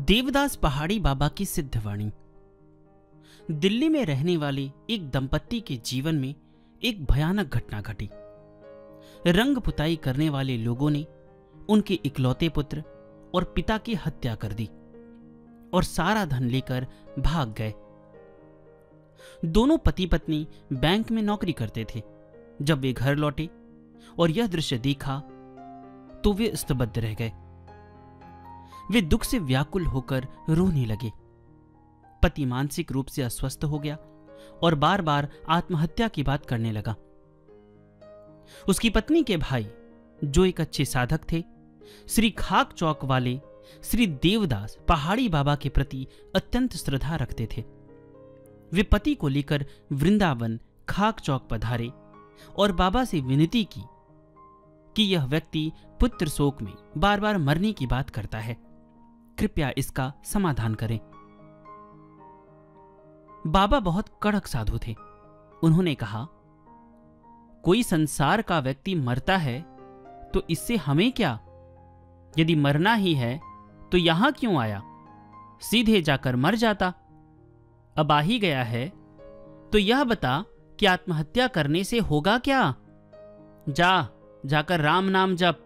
देवदास पहाड़ी बाबा की सिद्धवाणी। दिल्ली में रहने वाले एक दंपत्ति के जीवन में एक भयानक घटना घटी। रंग पुताई करने वाले लोगों ने उनके इकलौते पुत्र और पिता की हत्या कर दी और सारा धन लेकर भाग गए। दोनों पति पत्नी बैंक में नौकरी करते थे। जब वे घर लौटे और यह दृश्य देखा तो वे स्तब्ध रह गए। वे दुख से व्याकुल होकर रोने लगे। पति मानसिक रूप से अस्वस्थ हो गया और बार बार आत्महत्या की बात करने लगा। उसकी पत्नी के भाई, जो एक अच्छे साधक थे, श्री खाक चौक वाले श्री देवदास पहाड़ी बाबा के प्रति अत्यंत श्रद्धा रखते थे। वे पति को लेकर वृंदावन खाक चौक पधारे और बाबा से विनती की कि यह व्यक्ति पुत्र शोक में बार बार मरने की बात करता है, कृपया इसका समाधान करें। बाबा बहुत कड़क साधु थे। उन्होंने कहा, कोई संसार का व्यक्ति मरता है तो इससे हमें क्या? यदि मरना ही है तो यहां क्यों आया? सीधे जाकर मर जाता। अब आ ही गया है तो यह बता कि आत्महत्या करने से होगा क्या? जाकर राम नाम जप।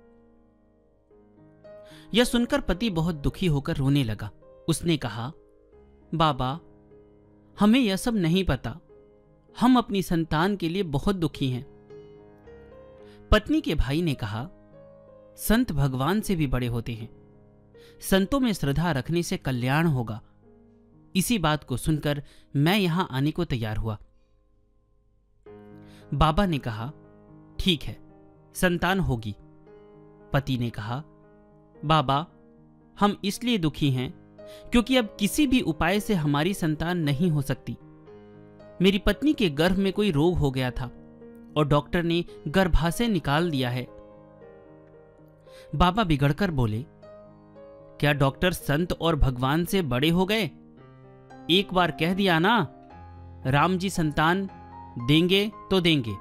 यह सुनकर पति बहुत दुखी होकर रोने लगा। उसने कहा, बाबा, हमें यह सब नहीं पता। हम अपनी संतान के लिए बहुत दुखी हैं। पत्नी के भाई ने कहा, संत भगवान से भी बड़े होते हैं। संतों में श्रद्धा रखने से कल्याण होगा। इसी बात को सुनकर मैं यहां आने को तैयार हुआ। बाबा ने कहा, ठीक है, संतान होगी। पति ने कहा, बाबा, हम इसलिए दुखी हैं क्योंकि अब किसी भी उपाय से हमारी संतान नहीं हो सकती। मेरी पत्नी के गर्भ में कोई रोग हो गया था और डॉक्टर ने गर्भाशय निकाल दिया है। बाबा बिगड़कर बोले, क्या डॉक्टर संत और भगवान से बड़े हो गए? एक बार कह दिया ना, राम जी संतान देंगे तो देंगे।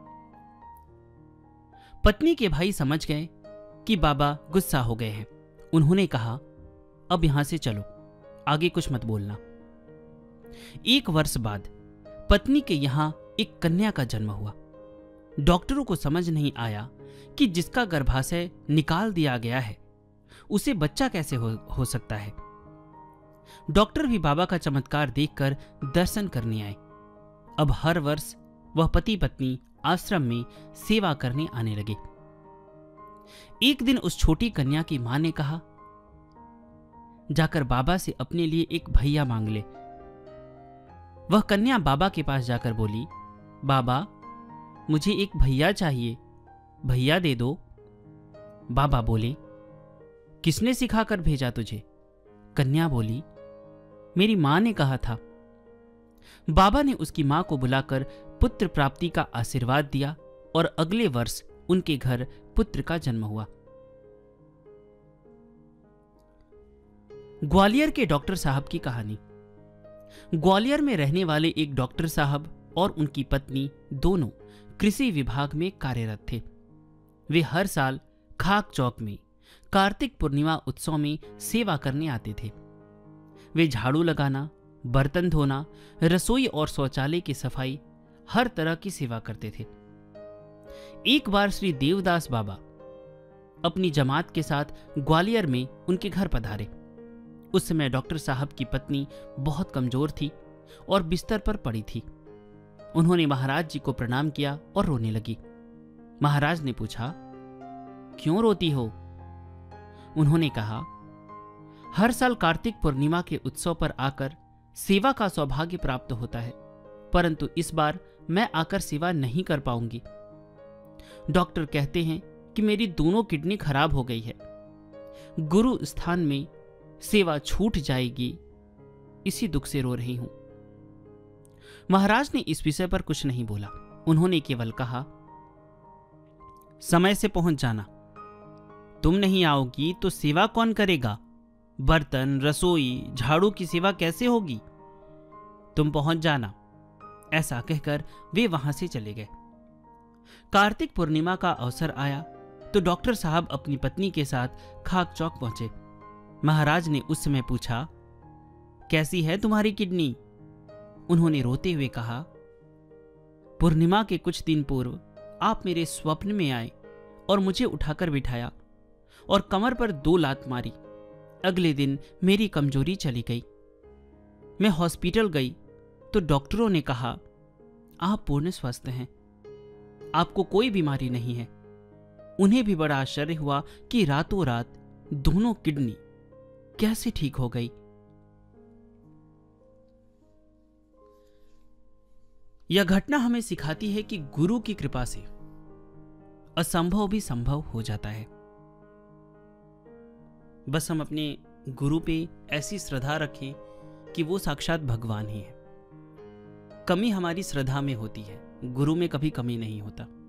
पत्नी के भाई समझ गए कि बाबा गुस्सा हो गए हैं। उन्होंने कहा, अब यहां से चलो, आगे कुछ मत बोलना। 1 वर्ष बाद पत्नी के यहां एक कन्या का जन्म हुआ। डॉक्टरों को समझ नहीं आया कि जिसका गर्भाशय निकाल दिया गया है उसे बच्चा कैसे हो सकता है। डॉक्टर भी बाबा का चमत्कार देखकर दर्शन करने आए। अब हर वर्ष वह पति पत्नी आश्रम में सेवा करने आने लगे। एक दिन उस छोटी कन्या की मां ने कहा, जाकर बाबा से अपने लिए एक भैया मांग ले। वह कन्या बाबा के पास जाकर बोली, बाबा, मुझे एक भैया चाहिए, भैया दे दो। बाबा बोले, किसने सिखाकर भेजा तुझे? कन्या बोली, मेरी मां ने कहा था। बाबा ने उसकी मां को बुलाकर पुत्र प्राप्ति का आशीर्वाद दिया और अगले वर्ष उनके घर पुत्र का जन्म हुआ। ग्वालियर के डॉक्टर साहब की कहानी। ग्वालियर में रहने वाले एक डॉक्टर साहब और उनकी पत्नी दोनों कृषि विभाग में कार्यरत थे। वे हर साल खाक चौक में कार्तिक पूर्णिमा उत्सव में सेवा करने आते थे। वे झाड़ू लगाना, बर्तन धोना, रसोई और शौचालय की सफाई, हर तरह की सेवा करते थे। एक बार श्री देवदास बाबा अपनी जमात के साथ ग्वालियर में उनके घर पधारे। उस समय डॉक्टर साहब की पत्नी बहुत कमजोर थी और बिस्तर पर पड़ी थी। उन्होंने महाराज जी को प्रणाम किया और रोने लगी। महाराज ने पूछा, क्यों रोती हो? उन्होंने कहा, हर साल कार्तिक पूर्णिमा के उत्सव पर आकर सेवा का सौभाग्य प्राप्त होता है, परंतु इस बार मैं आकर सेवा नहीं कर पाऊंगी। डॉक्टर कहते हैं कि मेरी दोनों किडनी खराब हो गई है। गुरु स्थान में सेवा छूट जाएगी, इसी दुख से रो रही हूं। महाराज ने इस विषय पर कुछ नहीं बोला। उन्होंने केवल कहा, समय से पहुंच जाना। तुम नहीं आओगी तो सेवा कौन करेगा? बर्तन, रसोई, झाड़ू की सेवा कैसे होगी? तुम पहुंच जाना। ऐसा कहकर वे वहां से चले गए। कार्तिक पूर्णिमा का अवसर आया तो डॉक्टर साहब अपनी पत्नी के साथ खाक चौक पहुंचे। महाराज ने उस समय पूछा, कैसी है तुम्हारी किडनी? उन्होंने रोते हुए कहा, पूर्णिमा के कुछ दिन पूर्व आप मेरे स्वप्न में आए और मुझे उठाकर बिठाया और कमर पर 2 लात मारी। अगले दिन मेरी कमजोरी चली गई। मैं हॉस्पिटल गई तो डॉक्टरों ने कहा, आप पूर्ण स्वस्थ हैं, आपको कोई बीमारी नहीं है। उन्हें भी बड़ा आश्चर्य हुआ कि रातों रात दोनों किडनी कैसे ठीक हो गई। यह घटना हमें सिखाती है कि गुरु की कृपा से असंभव भी संभव हो जाता है। बस हम अपने गुरु पे ऐसी श्रद्धा रखें कि वो साक्षात भगवान ही है। कमी हमारी श्रद्धा में होती है, गुरु में कभी कमी नहीं होता।